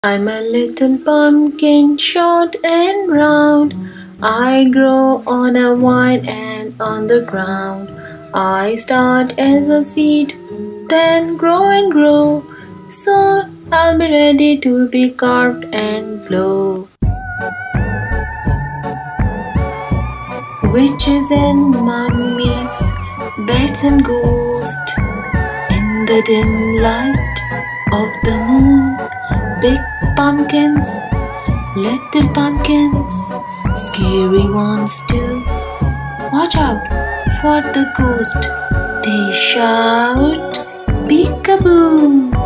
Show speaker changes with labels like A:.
A: I'm a little pumpkin, short and round. I grow on a vine and on the ground. I start as a seed, then grow and grow. Soon I'll be ready to be carved and blow. Witches and mummies, bats and ghosts, in the dim light of the moon. Big pumpkins, little pumpkins, scary ones too. Watch out for the ghost, they shout, peekaboo.